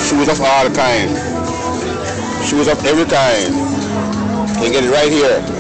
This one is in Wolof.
shoes of all kind. Shoes of every kind. You can get it right here.